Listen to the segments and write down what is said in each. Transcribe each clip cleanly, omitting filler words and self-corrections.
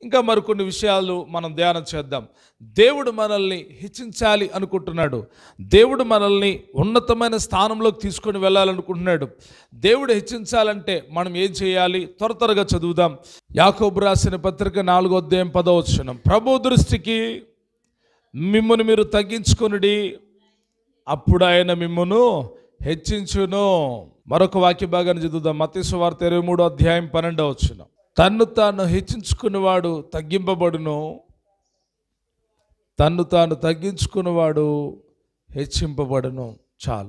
ఇంకా మరికొన్ని విషయాలు మనం ధ్యానం చేద్దాం. దేవుడు మనల్ని హెచ్చించాలి అనుకుంటున్నాడు. దేవుడు మనల్ని ఉన్నతమైన స్థానంలోకి తీసుకొని వెళ్ళాలనుకుంటున్నాడు. దేవుడు హెచ్చించాలంటే మనం ఏం చేయాలి? త్వరగా చదువుదాం. యాకోబు రాసిన పత్రిక 4వ అధ్యాయం 10వ వచనం. ప్రభు దృష్టికి మిమ్మును మీరు తగ్గించుకొనుడి, అప్పుడు ఆయన మిమ్మును హెచ్చించును. మరొక వాక్య భాగాన్ని చదువుదాం. మత్తయి సువార్త 23వ అధ్యాయం 12వ వచనం. తన్ను తాను హెచ్చించుకున్నవాడు తగ్గింపబడును, తన్ను తాను తగ్గించుకున్నవాడు హెచ్చింపబడును. చాలు.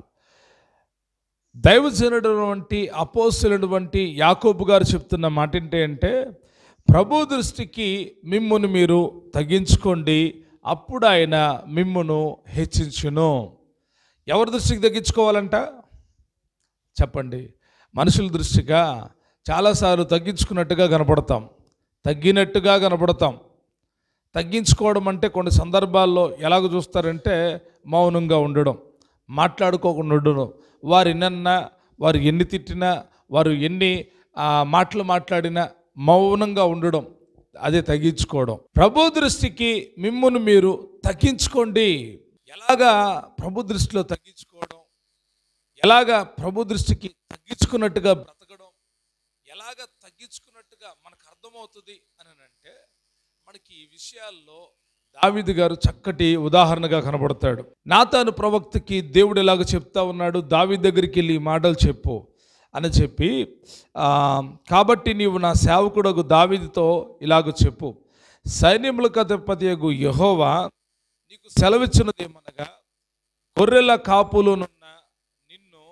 దైవజనుడు వంటి అపోస్తలుడు వంటి యాకోబు గారు చెప్తున్న మాట ఏంటంటే, ప్రభు దృష్టికి మిమ్మును మీరు తగ్గించుకోండి, అప్పుడు ఆయన మిమ్మును హెచ్చించును. ఎవరి దృష్టికి తగ్గించుకోవాలంట చెప్పండి? మనుషుల దృష్టిగా చాలాసార్లు తగ్గించుకున్నట్టుగా కనపడతాం, తగ్గినట్టుగా కనపడతాం. తగ్గించుకోవడం అంటే కొన్ని సందర్భాల్లో ఎలాగ చూస్తారంటే మౌనంగా ఉండడం, మాట్లాడుకోకుండా ఉండడం. వారు ఎన్నన్నా, వారు ఎన్ని తిట్టినా, వారు ఎన్ని మాటలు మాట్లాడినా మౌనంగా ఉండడం, అదే తగ్గించుకోవడం. ప్రభు దృష్టికి మిమ్మును మీరు తగ్గించుకోండి. ఎలాగా ప్రభు దృష్టిలో తగ్గించుకోవడం? ఎలాగా ప్రభు దృష్టికి తగ్గించుకున్నట్టుగా బ్రతకడం? ఎలాగ తగ్గించుకున్నట్టుగా మనకు అర్థమవుతుంది అని అంటే, మనకి ఈ విషయాల్లో దావీదు గారు చక్కటి ఉదాహరణగా కనబడతాడు. నాతాను ప్రవక్తకి దేవుడు ఎలాగ చెప్తా ఉన్నాడు, దావీదు దగ్గరికి వెళ్ళి ఈ మాటలు చెప్పు అని చెప్పి, కాబట్టి నీవు నా సేవకుడగు దావీదుతో ఇలాగ చెప్పు, సైన్యములకు అధిపతియగు యెహోవా నీకు సెలవిచ్చినదేమనగా, గొర్రెల కాపులోనున్న నిన్ను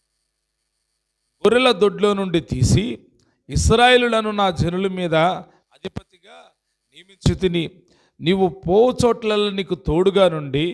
గొర్రెల దొడ్లో నుండి తీసి ఇశ్రాయేలులను నా జనుల మీద అధిపతిగా నియమించితిని. నీవు పోవు చోట్లలో నీకు తోడుగా నుండి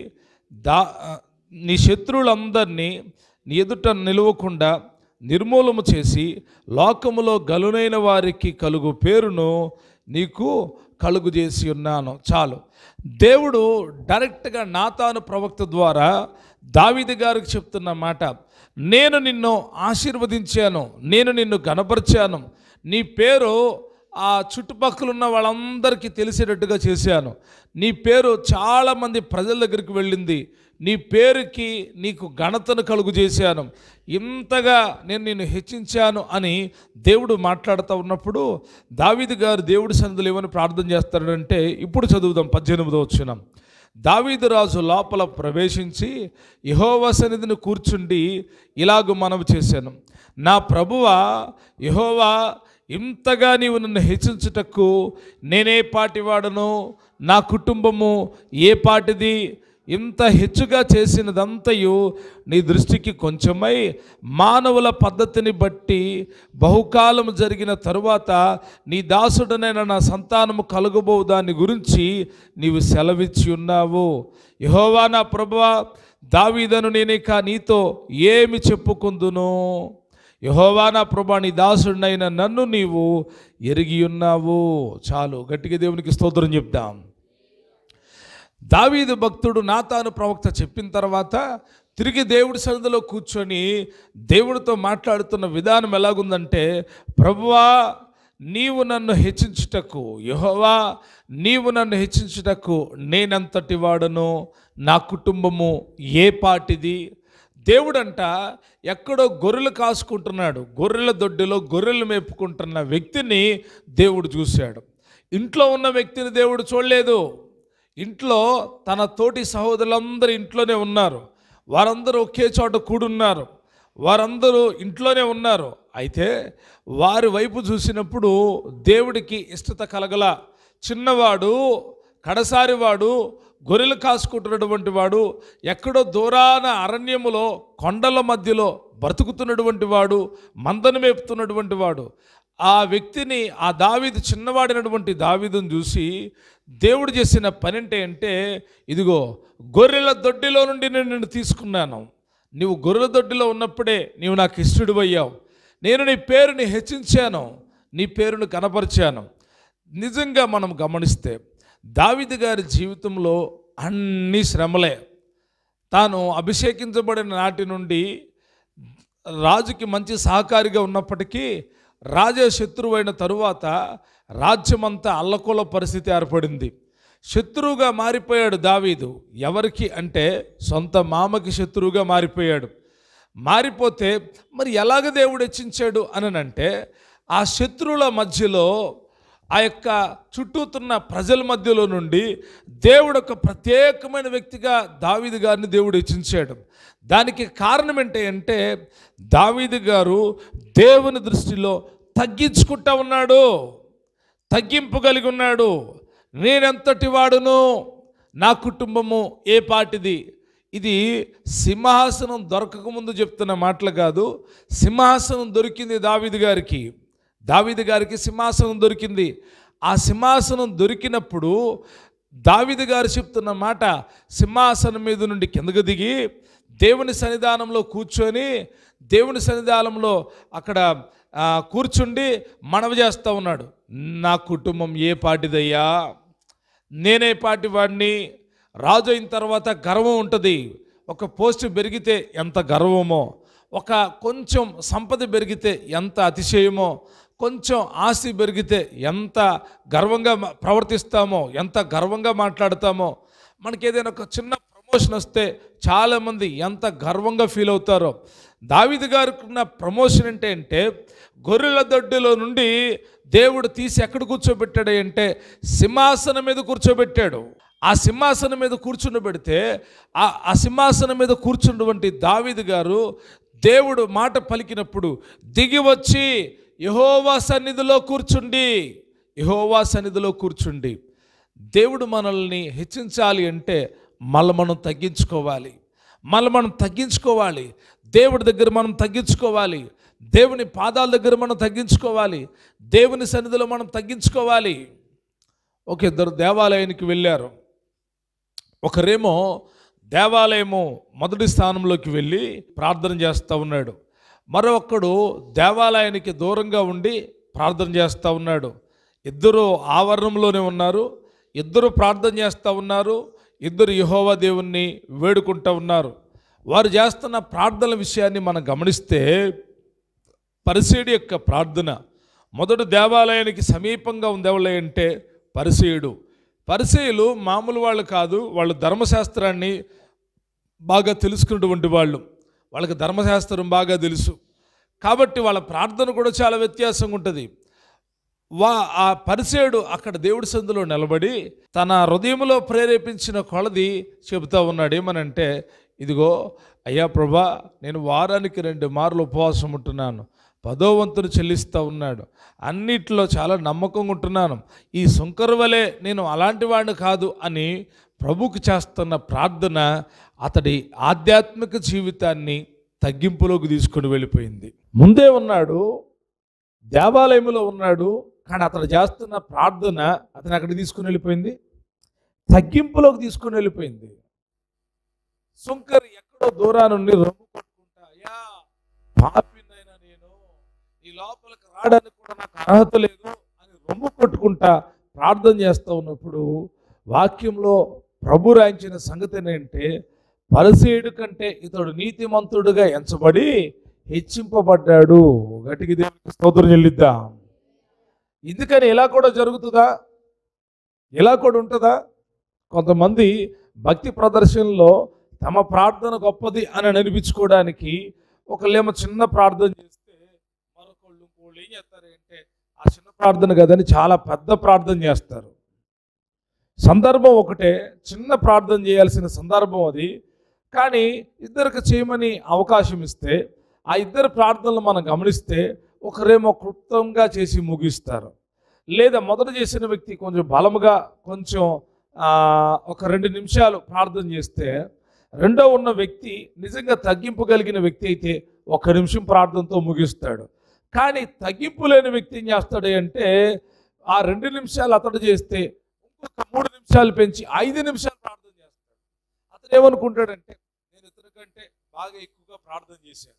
నీ శత్రువులందరినీ నీ ఎదుట నిలవకుండా నిర్మూలము చేసి, లోకములో గలునైన వారికి కలుగు పేరును నీకు కలుగు చేసి ఉన్నాను. చాలు. దేవుడు డైరెక్ట్గా నాతాను ప్రవక్త ద్వారా దావీదు గారికి చెప్తున్న మాట, నేను నిన్ను ఆశీర్వదించాను, నేను నిన్ను ఘనపరిచాను, నీ పేరు ఆ చుట్టుపక్కల ఉన్న వాళ్ళందరికీ తెలిసేటట్టుగా చేశాను, నీ పేరు చాలామంది ప్రజల దగ్గరికి వెళ్ళింది, నీ పేరుకి నీకు ఘనతను కలుగు చేశాను, ఇంతగా నేను నిన్ను హెచ్చించాను అని దేవుడు మాట్లాడుతూ ఉన్నప్పుడు దావీదు గారు దేవుడి సన్నిధిలో ఏమని ప్రార్థన చేస్తాడంటే, ఇప్పుడు చదువుదాం 18వ వచనం. దావీదు రాజు లోపల ప్రవేశించి యెహోవా సన్నిధిని కూర్చుండి ఇలాగ మనవి చేశాను, నా ప్రభువా యెహోవా, ఇంతగా నీవు నన్ను హెచ్చించుటకు నేనే పాటివాడను, నా కుటుంబము ఏ పాటిది? ఇంత హెచ్చుగా చేసినదంతయు నీ దృష్టికి కొంచెమై మానవుల పద్ధతిని బట్టి బహుకాలము జరిగిన తరువాత నీ దాసుడనైన నా సంతానము కలుగబో దాని గురించి నీవు సెలవిచ్చి ఉన్నావు. యెహోవా నా ప్రభువా, దావీదను నేనిక నీతో ఏమి చెప్పుకుందును? యెహోవా నా ప్రభువా, నీ దాసుడినైన నన్ను నీవు ఎరిగి ఉన్నావు. చాలు. గట్టిగా దేవునికి స్తోత్రం చెప్దాం. దావీదు భక్తుడు నాతాను ప్రవక్త చెప్పిన తర్వాత తిరిగి దేవుడి సన్నిధిలో కూర్చొని దేవుడితో మాట్లాడుతున్న విధానం ఎలాగుందంటే, ప్రభువా నీవు నన్ను హెచ్చించుటకు, యెహోవా నీవు నన్ను హెచ్చించుటకు నేనంతటి వాడను, నా కుటుంబము ఏ పాటిది? దేవుడంట ఎక్కడో గొర్రెలు కాసుకుంటున్నాడు, గొర్రెల దొడ్డిలో గొర్రెలు మేపుకుంటున్న వ్యక్తిని దేవుడు చూశాడు. ఇంట్లో ఉన్న వ్యక్తిని దేవుడు చూడలేదు. ఇంట్లో తన తోటి సహోదరులందరూ ఇంట్లోనే ఉన్నారు, వారందరూ ఒకే చోట కూడున్నారు, వారందరూ ఇంట్లోనే ఉన్నారు. అయితే వారి వైపు చూసినప్పుడు దేవుడికి ఇష్టత కలగల. చిన్నవాడు, కడసారివాడు, గొర్రెలు కాసుకుంటున్నటువంటి వాడు, ఎక్కడో దూరాన అరణ్యములో కొండల మధ్యలో బ్రతుకుతున్నటువంటి వాడు, మందను మేపుతున్నటువంటి వాడు, ఆ వ్యక్తిని, ఆ దావీదు చిన్నవాడినటువంటి దావీదును చూసి దేవుడు చేసిన పని అంటే, ఇదిగో గొర్రెల దొడ్డిలో నుండి నేను నిన్ను తీసుకున్నాను, నీవు గొర్రెల దొడ్డిలో ఉన్నప్పుడే నీవు నాకు ఇష్టడువయ్యావు, నేను నీ పేరుని హెచ్చించాను, నీ పేరును కనపరిచాను. నిజంగా మనం గమనిస్తే దావీదు గారి జీవితంలో అన్ని శ్రమలే. తాను అభిషేకించబడిన నాటి నుండి రాజుకి మంచి సహకారిగా ఉన్నప్పటికీ రాజే శత్రువైన తరువాత రాజ్యమంతా అల్లకొల్ల పరిస్థితి ఏర్పడింది. శత్రువుగా మారిపోయాడు దావీదు. ఎవరికి అంటే సొంత మామకి శత్రువుగా మారిపోయాడు. మారిపోతే మరి ఎలాగ దేవుడు హెచ్చించాడు అనంటే, ఆ శత్రువుల మధ్యలో, ఆ యొక్క చుట్టూతున్న ప్రజల మధ్యలో నుండి దేవుడు ఒక ప్రత్యేకమైన వ్యక్తిగా దావీదు గారిని దేవుడు హెచ్చించాడు. దానికి కారణం ఏంటంటే దావీదు గారు దేవుని దృష్టిలో తగ్గించుకుంటా ఉన్నాడు, తగ్గింపు కలిగి ఉన్నాడు. నేనెంతటి వాడును, నా కుటుంబము ఏ పాటిది. ఇది సింహాసనం దొరకకముందు చెప్తున్న మాటలు కాదు. సింహాసనం దొరికింది దావీదు గారికి సింహాసనం దొరికింది. ఆ సింహాసనం దొరికినప్పుడు దావీదు గారు చెప్తున్న మాట, సింహాసనం మీద నుండి కిందకు దిగి దేవుని సన్నిధానంలో కూర్చొని, దేవుని సన్నిధానంలో అక్కడ కూర్చుండి మనవి చేస్తూ ఉన్నాడు. నా కుటుంబం ఏ పాటిదయ్యా, నేనే పాటి వాడిని. రాజు అయిన తర్వాత గర్వం ఉంటుంది. ఒక పోస్ట్ పెరిగితే ఎంత గర్వమో, ఒక కొంచెం సంపద పెరిగితే ఎంత అతిశయమో, కొంచెం ఆస్తి పెరిగితే ఎంత గర్వంగా ప్రవర్తిస్తామో, ఎంత గర్వంగా మాట్లాడతామో. మనకి ఏదైనా ఒక చిన్న ప్రమోషన్ వస్తే చాలామంది ఎంత గర్వంగా ఫీల్ అవుతారో. దావీదు గారికి ఉన్న ప్రమోషన్ అంటే గొర్రెల దొడ్డిలో నుండి దేవుడు తీసి ఎక్కడ కూర్చోబెట్టాడు అంటే సింహాసనం మీద కూర్చోబెట్టాడు. ఆ సింహాసనం మీద కూర్చుండబెడితే ఆ సింహాసనం మీద కూర్చున్నటువంటి దావీదు గారు దేవుడు మాట పలికినప్పుడు దిగి వచ్చి యెహోవా సన్నిధిలో కూర్చుండి దేవుడు మనల్ని హెచ్చించాలి అంటే మనం తగ్గించుకోవాలి. దేవుడి దగ్గర మనం తగ్గించుకోవాలి. దేవుని పాదాల దగ్గర మనం తగ్గించుకోవాలి. దేవుని సన్నిధిలో మనం తగ్గించుకోవాలి. ఒక ఇద్దరు దేవాలయానికి వెళ్ళారు. ఒకరేమో దేవాలయము మొదటి స్థానంలోకి వెళ్ళి ప్రార్థన చేస్తూ ఉన్నాడు. మరొకడు దేవాలయానికి దూరంగా ఉండి ప్రార్థన చేస్తూ ఉన్నాడు. ఇద్దరు ఆవరణంలోనే ఉన్నారు. ఇద్దరు ప్రార్థన చేస్తూ ఉన్నారు. ఇద్దరు యెహోవా దేవుణ్ణి వేడుకుంటూ ఉన్నారు. వారు చేస్తున్న ప్రార్థనల విషయాన్ని మనం గమనిస్తే పరిసయ్యుడి యొక్క ప్రార్థన మొదటి దేవాలయానికి సమీపంగా ఉంది. ఎవరు అంటే పరిసయ్యులు మామూలు వాళ్ళు కాదు. వాళ్ళు ధర్మశాస్త్రాన్ని బాగా తెలుసుకున్నటువంటి వాళ్ళు. వాళ్ళకి ధర్మశాస్త్రం బాగా తెలుసు కాబట్టి వాళ్ళ ప్రార్థన కూడా చాలా వ్యత్యాసంగా ఉంటుంది. ఆ పరిసయ్యుడు అక్కడ దేవుడి సందులో నిలబడి తన హృదయంలో ప్రేరేపించిన కొలది చెబుతూ ఉన్నాడు. ఏమనంటే, ఇదిగో అయ్యా ప్రభా, నేను వారానికి 2 మార్లు ఉపవాసం ఉంటున్నాను, 10వ వంతును చెల్లిస్తూ ఉన్నాడు, అన్నిట్లో చాలా నమ్మకంగా ఉంటున్నాను. ఈ సుంకరు వలె నేను అలాంటి వాడిని కాదు అని ప్రభువుకి చేస్తున్న ప్రార్థన అతడి ఆధ్యాత్మిక జీవితాన్ని తగ్గింపులోకి తీసుకొని వెళ్ళిపోయింది. ముందే ఉన్నాడు, దేవాలయంలో ఉన్నాడు, కానీ అతడు చేస్తున్న ప్రార్థన అతను అక్కడికి తీసుకుని వెళ్ళిపోయింది, తగ్గింపులోకి తీసుకుని వెళ్ళిపోయింది. సుంకరు ఎక్కడో దూరానుండి రొమ్ము కొట్టుకుంటా, అయ్యా పాపినైనా నేను, ఈ లోపలికి రావడానికి కూడా నాకు అర్హత లేదు అని రొమ్ము కొట్టుకుంటా ప్రార్థన చేస్తూ ఉన్నప్పుడు వాక్యంలో ప్రభు రాయించిన సంగతి ఏంటంటే, పరిసయ్యుడి కంటే ఇతడు నీతిమంతుడుగా ఎంచబడి హెచ్చింపబడ్డాడు. గట్టిగా దేవునికి స్తోత్రం చెల్లిద్దాం. ఎందుకని ఇలా కూడా జరుగుతుందా? ఇలా కూడా ఉంటుందా? కొంతమంది భక్తి ప్రదర్శనలో తమ ప్రార్థన గొప్పది అని అనిపించుకోవడానికి ఒకళ్ళేమో చిన్న ప్రార్థన చేస్తే మరొకళ్ళు ఏం చేస్తారంటే ఆ చిన్న ప్రార్థన కదని చాలా పెద్ద ప్రార్థన చేస్తారు. సందర్భం ఒకటే, చిన్న ప్రార్థన చేయాల్సిన సందర్భం అది. కానీ ఇద్దరికి చేయమని అవకాశం ఇస్తే ఆ ఇద్దరు ప్రార్థనలు మనం గమనిస్తే ఒకరేమో క్లుప్తంగా చేసి ముగిస్తారు. లేదా మొదట చేసిన వ్యక్తి కొంచెం బలముగా కొంచెం ఒక 2 నిమిషాలు ప్రార్థన చేస్తే, రెండో ఉన్న వ్యక్తి నిజంగా తగ్గింపు కలిగిన వ్యక్తి అయితే 1 నిమిషం ప్రార్థనతో ముగిస్తాడు. కానీ తగ్గింపు లేని వ్యక్తి ఏం చేస్తాడు అంటే ఆ 2 నిమిషాలు అతడు చేస్తే ఇంకొక 3 నిమిషాలు పెంచి 5 నిమిషాలు ప్రార్థన చేస్తాడు. అతను ఏమనుకుంటాడంటే, నేను ఇతని కంటే బాగా ఎక్కువగా ప్రార్థన చేశాను.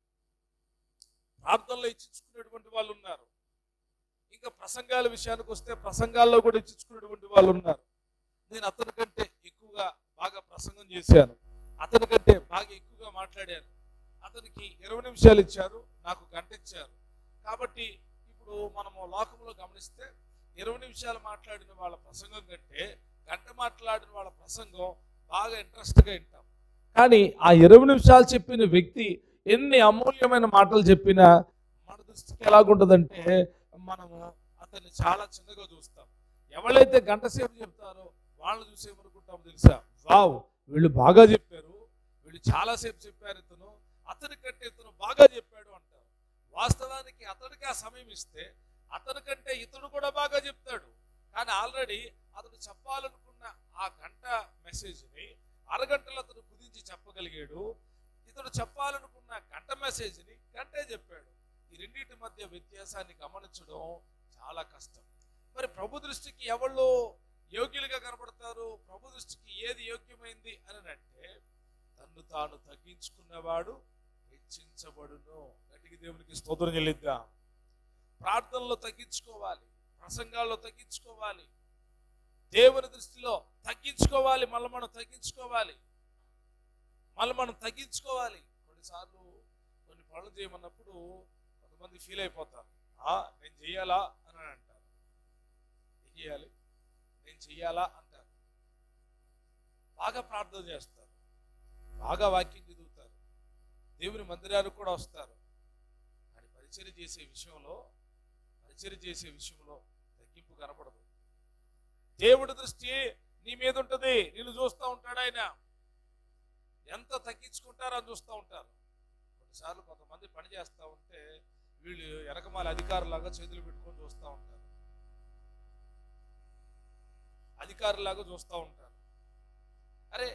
ప్రార్థనలో ఇచ్చించుకునేటువంటి వాళ్ళు ఉన్నారు. ఇంకా ప్రసంగాల విషయానికి వస్తే ప్రసంగాల్లో కూడా ఇచ్చించుకునేటువంటి వాళ్ళు ఉన్నారు. నేను అతని కంటే ఎక్కువగా బాగా ప్రసంగం చేశాను, అతని కంటే బాగా ఎక్కువగా మాట్లాడాను, అతనికి 20 నిమిషాలు ఇచ్చారు, నాకు 1 గంట ఇచ్చారు, కాబట్టి ఇప్పుడు మనము లోకంలో గమనిస్తే 20 నిమిషాలు మాట్లాడిన వాళ్ళ ప్రసంగం కంటే గంట మాట్లాడిన వాళ్ళ ప్రసంగం బాగా ఇంట్రెస్ట్గా వింటాం. కానీ ఆ 20 నిమిషాలు చెప్పిన వ్యక్తి ఎన్ని అమూల్యమైన మాటలు చెప్పినా మన దృష్టికి ఎలాగుంటుందంటే మనము అతన్ని చాలా చిన్నగా చూస్తాం. ఎవరైతే గంట సేపు చెప్తారో వాళ్ళని చూసేమనుకుంటాం తెలుసా, వావ్ వీళ్ళు బాగా చెప్పారు, వీళ్ళు చాలాసేపు చెప్పారు, అతని కంటే ఇతను బాగా చెప్పాడు అంటారు. వాస్తవానికి అతనికి ఆ సమయం ఇస్తే అతని కంటే ఇతడు కూడా బాగా చెప్తాడు. కానీ ఆల్రెడీ అతను చెప్పాలనుకున్న ఆ గంట మెసేజ్ని అరగంటలో అతను కుదించి చెప్పగలిగాడు. ఇతడు చెప్పాలనుకున్న గంట మెసేజ్ని గంటే చెప్పాడు. ఈ రెండింటి మధ్య వ్యత్యాసాన్ని గమనించడం చాలా కష్టం. మరి ప్రభు దృష్టికి ఎవళ్ళు యోగ్యులుగా కనబడతారు? ప్రభు దృష్టికి ఏది యోగ్యమైంది అని అంటే తన్ను తాను తగ్గించుకున్నవాడు హెచ్చించబడును. గట్టిగా దేవునికి స్తోత్రం చెల్లిద్దాం. ప్రార్థనలో తగ్గించుకోవాలి, ప్రసంగాల్లో తగ్గించుకోవాలి, దేవుని దృష్టిలో తగ్గించుకోవాలి. మళ్ళీ మనం తగ్గించుకోవాలి. కొన్నిసార్లు కొన్ని పనులు చేయమన్నప్పుడు కొంతమంది ఫీల్ అయిపోతారు. నేను చెయ్యాలా అని అంటారు. నేను చెయ్యాలా అంటారు. బాగా ప్రార్థన చేస్తారు, బాగా వాక్యం చదువుతారు, దేవుని మందిరానికి కూడా వస్తారు. కానీ పరిచర్య చేసే విషయంలో తగ్గింపు కనపడదు. దేవుడి దృష్టి నీ మీద ఉంటుంది, నిన్ను చూస్తూ ఉంటాడు. ఆయన ఎంత తగ్గించుకుంటారో అని చూస్తూ ఉంటారు. కొన్నిసార్లు కొంతమంది పని చేస్తూ ఉంటే వీళ్ళు వెనకమాల అధికారులాగా చేతులు పెట్టుకొని చూస్తూ ఉంటారు. అరే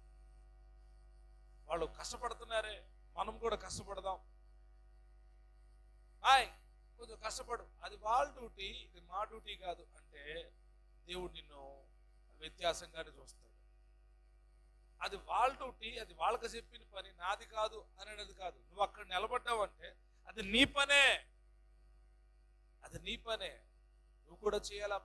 వాళ్ళు కష్టపడుతున్నారే, మనం కూడా కష్టపడదాం, కొంచెం కష్టపడు, అది వాళ్ళ డ్యూటీ, ఇది మా డ్యూటీ కాదు అంటే దేవుడు నిన్ను వ్యత్యాసంగానే చూస్తాడు. అది వాళ్ళ డ్యూటీ, అది వాళ్ళకి చెప్పిన పని, నాది కాదు అనేది కాదు. నువ్వు అక్కడ నిలబడ్డావంటే అది నీ పనే, నువ్వు కూడా చేయాలా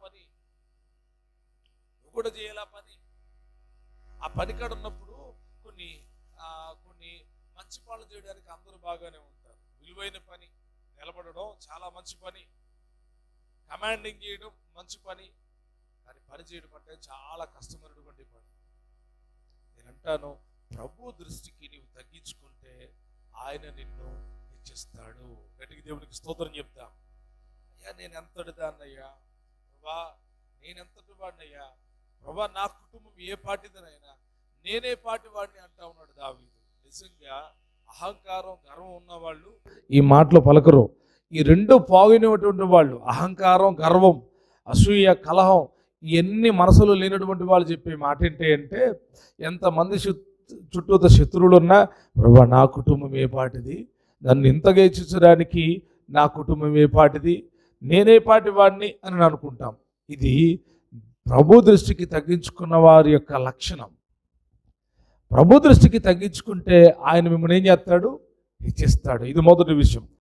పని. ఆ పని కాడ ఉన్నప్పుడు కొన్ని మంచి పనులు చేయడానికి అందరూ బాగానే ఉంటారు. విలువైన పని, నిలబడడం చాలా మంచి పని, కమాండింగ్ చేయడం మంచి పని. కానీ పని చేయడం అంటే చాలా కష్టమైనటువంటి పని. నేను అంటాను, ప్రభు దృష్టికి నీవు తగ్గించుకుంటే ఆయన నిన్ను హెచ్చిస్తాడు. గట్టిగా దేవునికి స్తోత్రం చెప్తాం. అయ్యా నేను ఎంతటి దాన్నయ్యా, ప్రభా నేనెంతటి వాడినయ్యా, ప్రభా నా కుటుంబం ఏ పాటిదనైనా నేనే పాటి వాడిని అంటా ఉన్నాడు దావీదు. నిజంగా అహంకారం, గర్వం ఉన్నవాళ్ళు ఈ మాటలు పలకరు. ఈ రెండు పోగినటువంటి వాళ్ళు, అహంకారం, గర్వం, అసూయ, కలహం, ఇవన్నీ మనసులో లేనటువంటి వాళ్ళు చెప్పే మాట ఏంటి అంటే, ఎంతమంది చుట్టూత శత్రువులు ఉన్నా ప్రభా నా కుటుంబం ఏ పాటిది, నన్ను ఇంతగా హెచ్చించడానికి నా కుటుంబం ఏ పాటిది, నేనే పాటి వాడిని అని అనుకుంటాం. ఇది ప్రభు దృష్టికి తగ్గించుకున్న వారి యొక్క లక్షణం. ప్రభు దృష్టికి తగ్గించుకుంటే ఆయన మిమ్మల్ని ఏం చేస్తాడు? హెచ్చిస్తాడు. ఇది మొదటి విషయం.